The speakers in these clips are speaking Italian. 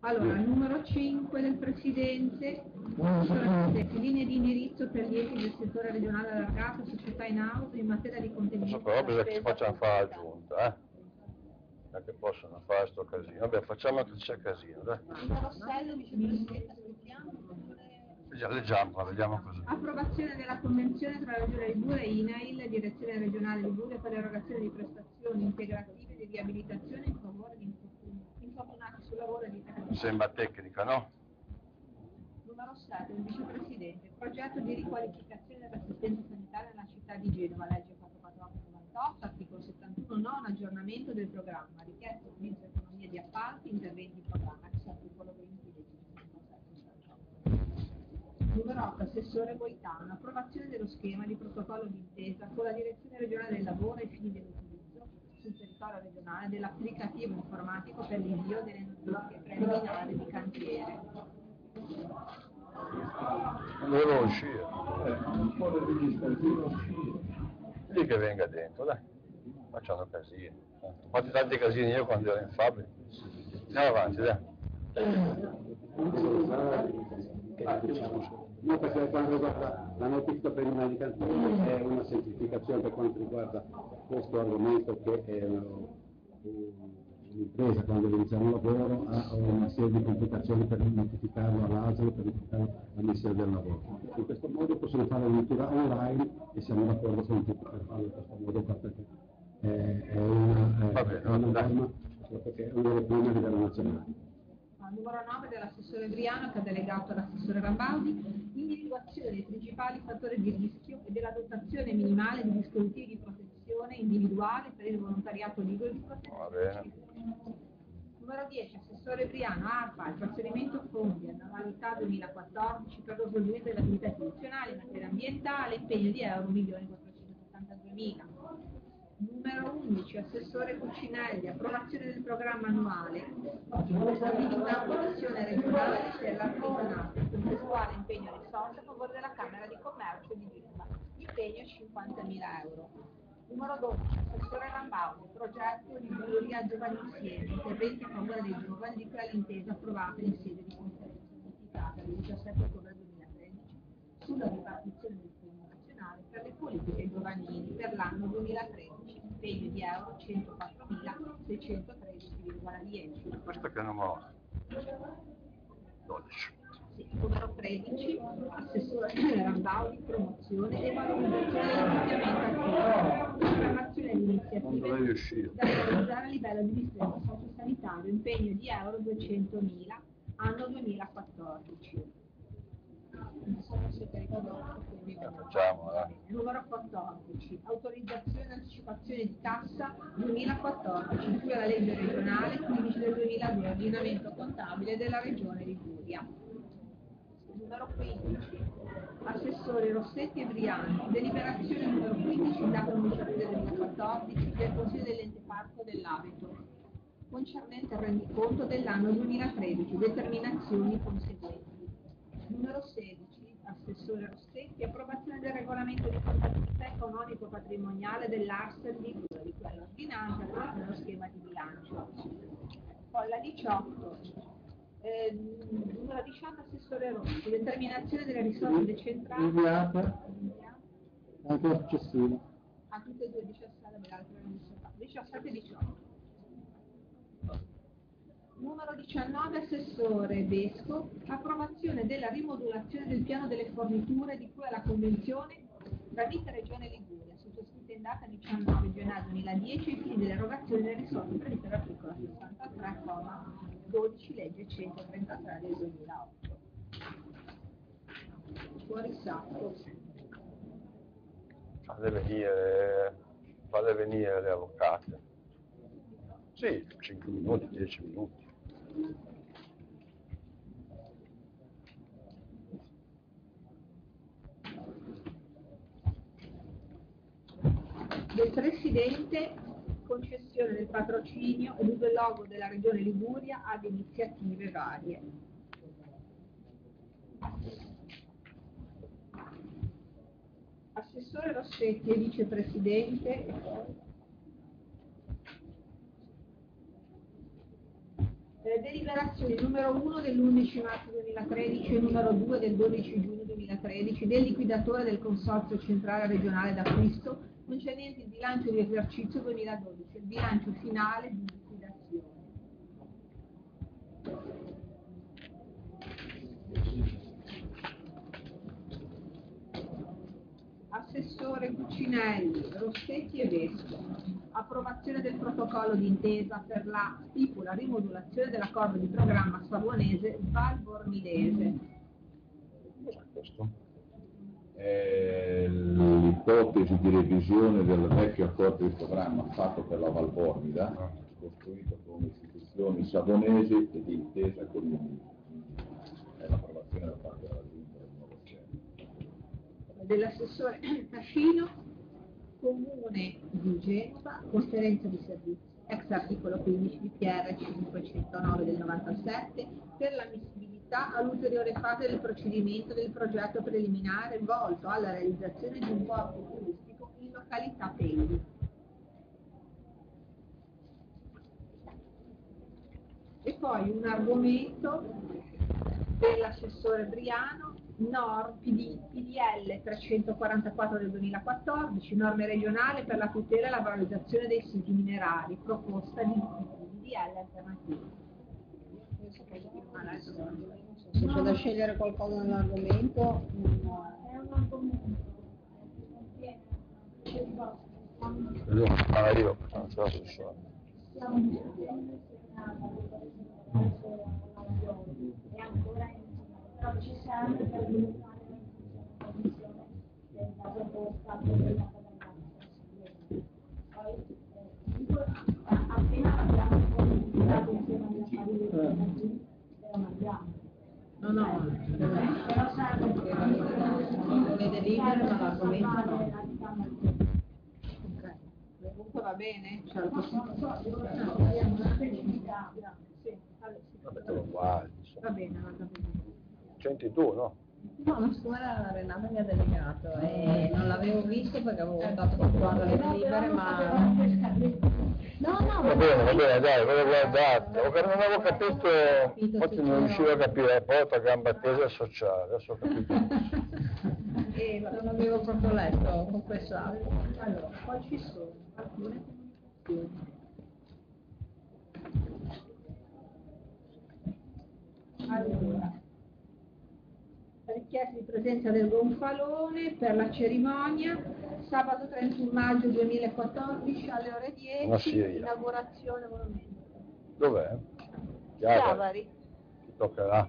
Allora, il numero 5 del Presidente, linee di indirizzo per gli enti del settore regionale allargato, società in auto in materia di contenuti. Però bisogna che ci facciano fare la giunta, non è che possono fare sto casino. Vabbè, facciamo che c'è casino, dai. Numero 6, vicepresidente, aspettiamo. Leggiamo, vediamo cosa. Approvazione della convenzione tra la Regione Liguria e INAIL, Direzione Regionale Liguria, per l'erogazione di prestazioni integrative di riabilitazione in favore di infortunati sul lavoro e di terapia. Sembra tecnica, no? Numero 7, il vicepresidente, progetto di riqualificazione dell'assistenza sanitaria nella città di Genova, legge 44898, articolo 71, non aggiornamento del programma, richiesto utilizzo economia di appalti, interventi in programma, ex articolo 20 legge 5778. Numero 8, assessore Boitano, approvazione dello schema di protocollo d'intesa con la direzione regionale del lavoro ai fini dell'utilizzo sul territorio regionale dell'applicativo informatico per l'invio delle notifiche preliminari di cantiere. Devo uscire. Un po' di registrazione uscire. Lì che venga dentro, dai. Facciano casini. Ho fatto tanti casini io quando ero in fabbrica. Andiamo avanti, dai. No, perché quando riguarda la notifica preliminare di cantiere è una semplificazione per quanto riguarda questo argomento, che è un'impresa quando deve iniziare un lavoro ha una serie di complicazioni per notificarlo all'ASL, per notificarlo al Ministero del Lavoro. In questo modo possono fare la lettura online e siamo d'accordo con tutti per farlo in questo modo, perché è una norma, perché è una delle prime a livello nazionale. Numero 9 dell'assessore Briano, che ha delegato all'assessore Rambaldi, individuazione dei principali fattori di rischio e della dotazione minimale di dispositivi di protezione individuale per il volontariato libero di protezione. Numero 10, assessore Briano, ARPA, il trasferimento fondi, annualità 2014 per lo svolgimento delle attività istituzionali in materia ambientale, impegno di €1.472.000. Numero 11, assessore Cucinelli, approvazione del programma annuale di una commissione regionale per l'artigianato, contestuale impegno risorse a favore della Camera di Commercio di Genova, impegno €50.000. Numero 12, assessore Rambaudi, progetto di Liguria Giovani Insieme, interventi a favore dei giovani di cui all'intesa approvata in sede di conferenza unificata del 17 ottobre 2013 sulla ripartizione del fondo nazionale per le politiche giovanili per l'anno 2013, impegno di €104.613,10. Questo che numero? 12. Sì, numero 13, assessore Rambaudi, promozione e valorizzazione dell'invecchiamento attivo, programmazione di iniziative da realizzare a livello di distretto sociosanitario, impegno di €200.000, anno 2014. Facciamo, Numero 14, autorizzazione e anticipazione di cassa 2014, in cui alla legge regionale 15 del 2002, ordinamento contabile della regione Liguria. Numero 15, assessore Rossetti e Briani, deliberazione numero 15 in data 11 aprile 2014 del Consiglio dell'Ente Parco dell'Abeto, concernente il rendiconto dell'anno 2013, determinazioni conseguenti. Numero 16, assessore Rossetti, approvazione del regolamento di contabilità economico-patrimoniale dell'Arser Liguria, di quell'ordinanza attraverso lo schema di bilancio. Poi la 18, numero 18, assessore Rossi, determinazione delle risorse decentrate. Inviata, anche la successiva. A tutte e due, 17 e 18. Numero 19, assessore Vesco, approvazione della rimodulazione del piano delle forniture di cui alla convenzione tra Vita Regione Liguria, sottoscritta in data 19 gennaio 2010 ai fini dell'erogazione delle risorse previste dall'articolo 63,12 legge 133 del 2008. Fuori sacco. Fate venire le avvocate. Sì, 5 minuti, 10 minuti. Del Presidente, concessione del patrocinio e l'uso del logo della Regione Liguria ad iniziative varie. Assessore Rossetti e Vicepresidente, Deliberazioni numero 1 dell'11 marzo 2013 e numero 2 del 12 giugno 2013 del liquidatore del Consorzio Centrale Regionale d'Acquisto concernenti il bilancio di esercizio 2012, il bilancio finale di liquidazione. Assessore Cucinelli, Rossetti e Vesco. Approvazione del protocollo d'intesa per la stipula rimodulazione dell'accordo di programma savonese Valbormidese. Cos'è questo? È l'ipotesi di revisione del vecchio accordo di programma fatto per la Valbormida, costruito con istituzioni savonesi e di intesa con il MIT. È l'approvazione da parte della Giunta del nuovo centro. Dell'assessore Cascino, Comune di Genova, conferenza di servizi, ex articolo 15 di PR 509 del 97, per l'ammissibilità all'ulteriore fase del procedimento del progetto preliminare volto alla realizzazione di un porto turistico in località Pelli. E poi un argomento dell'assessore Briano, PDL 344 del 2014, norme regionali per la tutela e la valorizzazione dei siti minerari, proposta di PDL alternativo. Se c'è da scegliere qualcosa nell'argomento, È un argomento. Io, non ce la so solo. Però ci serve per limitare la commissione della proposta poi appena abbiamo comunicato insieme agli affari della mangiamo. No, Però serve le delibere ma l'argomento no. Ok, comunque va bene? C'è la possibilità. Vabbè, te lo guardi. Va bene, va bene. Senti tu, no? no, ma siccome la Renata mi ha delegato e non l'avevo visto perché avevo dato controllo alle delibere, ma... No, Va bene, dai, ve l'ho guardato. Non avevo capito, oggi non riuscivo a capire, poi per gamba tesa sociale, adesso ho capito. non l'avevo proprio letto, confessato. Allora, poi ci sono alcune comunicazioni. Allora, richiesta di presenza del gonfalone per la cerimonia sabato 31 maggio 2014 alle ore 10, inaugurazione monumento. Dov'è? Chiavari. Ti toccherà.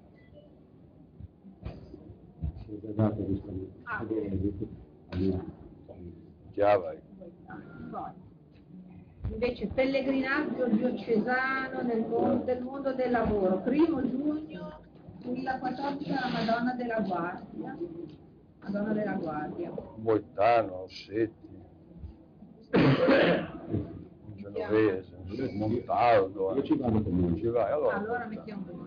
Chiavari. Poi, invece pellegrinaggio diocesano del mondo del lavoro, 1 giugno 2014 alla Madonna della Guardia. Moltano, Ossetti, Genovese, Montaldo. Io ci vado comunque. Ci vai, Allora mettiamo due.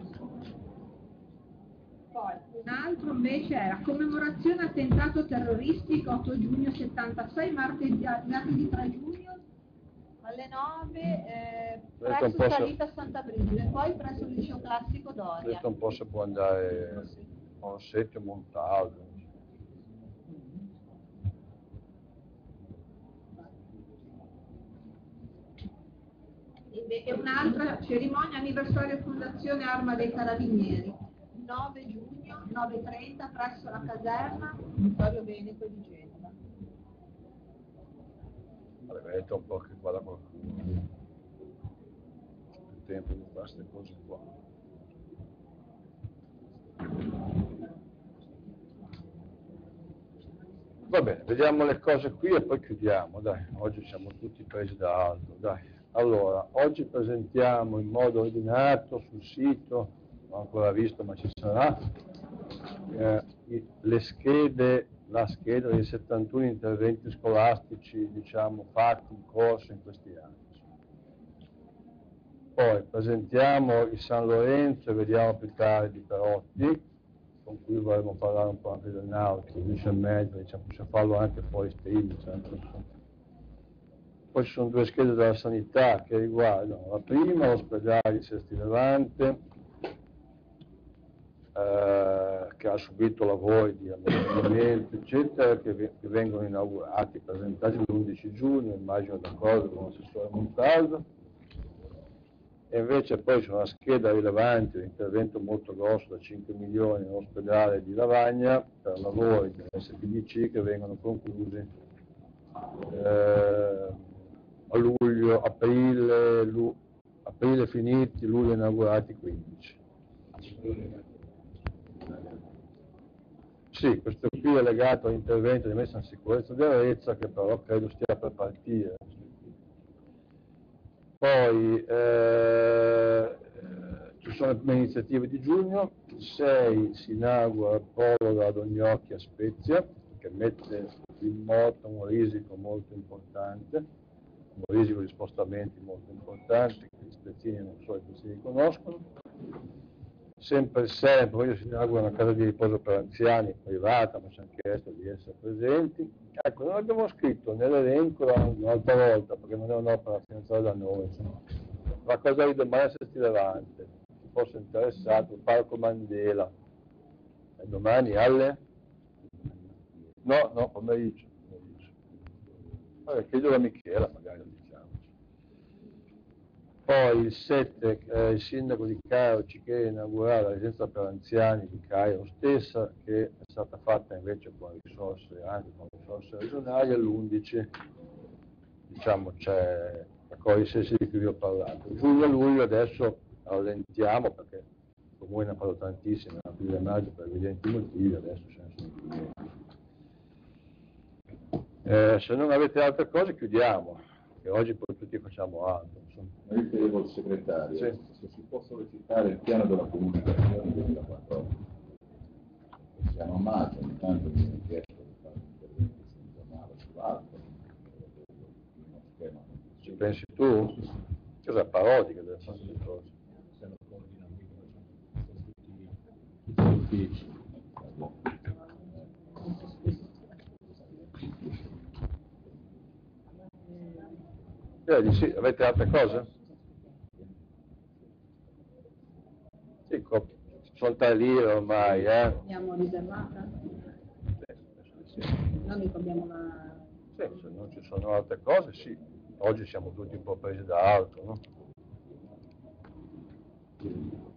Poi un altro invece era commemorazione attentato terroristico 8 giugno 76, martedì 3 giugno alle 9 presso Salita Santa Brigida e poi presso il liceo classico Doria. Questo un po' se può andare a Ossetti o Montaldo. E un'altra cerimonia anniversario fondazione Arma dei Carabinieri 9 giugno 9:30 presso la caserma Vittorio Veneto di Genova. Vedo un po' che guarda qualcuno. Il tempo di fare queste cose qua. Va bene, vediamo le cose qui e poi chiudiamo, dai. Oggi siamo tutti presi da alto, dai. Allora, oggi presentiamo in modo ordinato sul sito, non ho ancora visto ma ci sarà, le schede, la scheda dei 71 interventi scolastici, diciamo, fatti in corso in questi anni. Poi presentiamo il San Lorenzo e vediamo più tardi Perotti, con cui vorremmo parlare un po' anche del nautico, 10:30, diciamo, possiamo farlo anche fuori stream, sempre. Poi ci sono due schede della sanità che riguardano la prima, l'ospedale di Sesti Levante, che ha subito lavori di ammodernamento, eccetera, che vengono inaugurati, presentati l'11 giugno, immagino d'accordo con l'assessore Montaldo. E invece poi c'è una scheda rilevante, un intervento molto grosso da 5 milioni nell'ospedale di Lavagna per lavori dell'SPDC che vengono conclusi a luglio, aprile finiti, luglio inaugurati 15. Sì, questo qui è legato all'intervento di messa in sicurezza di Arezza che però credo stia per partire. Poi ci sono le iniziative di giugno, il 6 si inaugura il polo ad Ognocchia a Spezia, che mette in moto un risico molto importante, un risico di spostamenti molto importante, che gli spezzini non so se li conoscono. Sempre il 6 poi si inaugura una casa di riposo per anziani privata, ma ci hanno chiesto di essere presenti. Ecco, non abbiamo scritto nell'elenco un'altra volta, perché non è un'opera finanziata da noi, la cosa di domani a Sesti Levante, chi fosse interessato, il Parco Mandela, e domani alle? No, pomeriggio. Vabbè, chiedo a Michela, magari lo diciamo. Poi il 7 il sindaco di Cairo ci chiede di inaugurare la residenza per anziani di Cairo stessa, che è stata fatta invece con risorse, anche con risorse regionali, e l'11 diciamo c'è ancora i sensi di cui vi ho parlato. Giugno e luglio adesso rallentiamo perché il comune ne ha fatto tantissimi, a aprile e maggio per evidenti motivi, adesso ce ne sono più niente. Se non avete altre cose chiudiamo, che oggi poi tutti facciamo altro. Io chiedevo al segretario Sì. se si può sollecitare il piano della comunicazione 2014. Siamo a maggio, ogni tanto mi viene chiesto di fare interventi sul giornale, sull'altro, uno schema. Ci pensi tu? Cos'è parodica delle fare queste cose? Se lo coordinamento sono tutti uffici. Vedi, sì, avete altre cose? Sì, sono 3 lire ormai, Abbiamo riservata? Sì. Noi mica abbiamo la... Sì, se non ci sono altre cose, sì. Oggi siamo tutti un po' presi da altro, no?